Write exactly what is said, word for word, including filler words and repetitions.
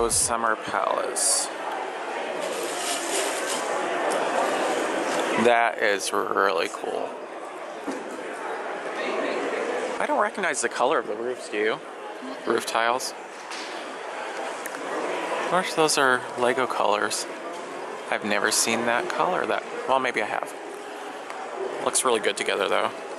Rose Summer Palace. That is really cool. I don't recognize the color of the roofs, do you? Roof tiles. I wonder if those are Lego colors. I've never seen that color. That well, maybe I have. Looks really good together though.